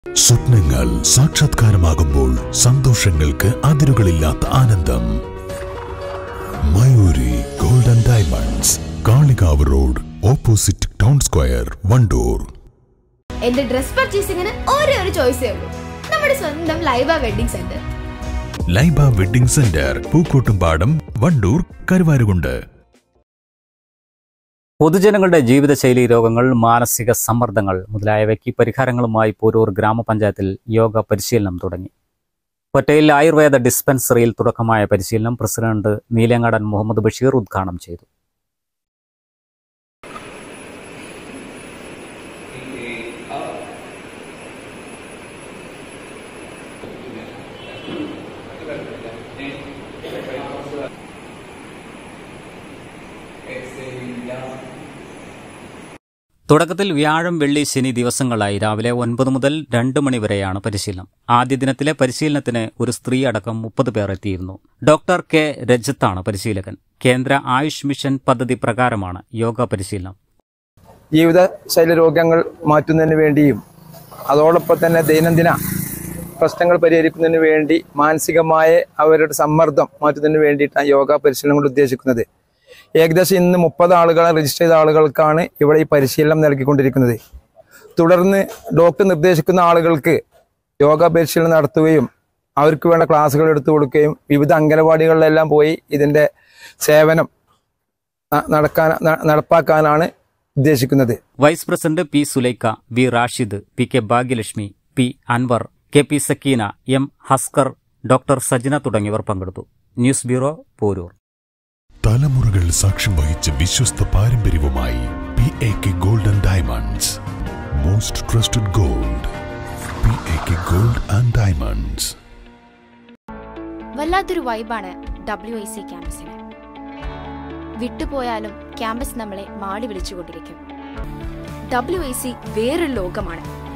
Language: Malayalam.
സ്വപ്നങ്ങൾ സാക്ഷാത്കാരമാകുമ്പോൾ സന്തോഷങ്ങൾക്ക് അതിരുകളില്ലാത്ത ആനന്ദം. Mayuri gold and diamonds, Kalikavu road, opposite town square, Wandoor. എന്റെ ഡ്രസ് പർച്ചേസിംഗിന് ഒരേ ഒരു ചോയ്സേ ഉള്ളൂ, നമ്മുടെ സ്വന്തം Laiba wedding centre. Laiba wedding centre, Pookkottumpadam, Wandoor, Karuvarakundu. പൊതുജനങ്ങളുടെ ജീവിതശൈലി രോഗങ്ങൾ, മാനസിക സമ്മർദ്ദങ്ങൾ മുതലായവയ്ക്ക് പരിഹാരങ്ങളുമായി പോരൂർ ഗ്രാമപഞ്ചായത്തിൽ യോഗ പരിശീലനം തുടങ്ങി. കൊറ്റയിൽ ആയുർവേദ ഡിസ്പെൻസറിയിൽ തുടക്കമായ പരിശീലനം പ്രസിഡന്റ് നീലങ്ങാടൻ മുഹമ്മദ് ബഷീർ ഉദ്ഘാടനം ചെയ്തു. തുടക്കത്തിൽ വ്യാഴം, വെള്ളി, ശനി ദിവസങ്ങളായി രാവിലെ 9 മുതൽ 2 മണി വരെയാണ് പരിശീലനം. ആദ്യ ദിനത്തിലെ പരിശീലനത്തിന് ഒരു സ്ത്രീ അടക്കം 30 പേർ എത്തിയിരുന്നു. ഡോക്ടർ കെ രജത്താണ് പരിശീലകൻ. കേന്ദ്ര ആയുഷ് മിഷൻ പദ്ധതി പ്രകാരമാണ് യോഗ പരിശീലനം. ജീവിതശൈലി രോഗങ്ങൾ മാറ്റുന്നതിന് വേണ്ടിയും അതോടൊപ്പം തന്നെ ദൈനംദിന പ്രശ്നങ്ങൾ പരിഹരിക്കുന്നതിന് വേണ്ടി മാനസികമായ അവരുടെ സമ്മർദ്ദം മാറ്റുന്നതിന് വേണ്ടിയിട്ടാണ് യോഗ പരിശീലനം കൊണ്ട് ഉദ്ദേശിക്കുന്നത്. ഏകദേശം ഇന്ന് 30 ആളുകളെ രജിസ്റ്റർ ചെയ്ത ആളുകൾക്കാണ് ഇവിടെ ഈ പരിശീലനം നൽകിക്കൊണ്ടിരിക്കുന്നത്. തുടർന്ന് ഡോക്ടർ നിർദ്ദേശിക്കുന്ന ആളുകൾക്ക് യോഗ പരിശീലനം നടത്തുകയും അവർക്ക് വേണ്ട ക്ലാസ്സുകൾ എടുത്തു കൊടുക്കുകയും വിവിധ അംഗനവാടികളിലെല്ലാം പോയി ഇതിൻ്റെ സേവനം നടപ്പാക്കാനാണ് ഉദ്ദേശിക്കുന്നത്. Vice president P Sulaika, V Rashid, P K Bhagyalakshmi, P Anwar, K P Sakeena, M Haskar, doctor Sajina തുടങ്ങിയവർ പങ്കെടുത്തു. News bureau, Porur. തലമുറകൾ സാക്ഷ്യം വഹിച്ച വിശ്വസ്ത പാരമ്പര്യവുമായി PAK gold and diamonds, most trusted gold. PAK gold and diamonds. വല്ലാത്തൊരു വൈബാണ് WIC ക്യാമ്പസിന്. വിട്ടുപോയാലും ക്യാമ്പസ് നമ്മളെ മാടി വിളിച്ചുകൊണ്ടിരിക്കും. WIC വേറൊരു ലോകമാണ്.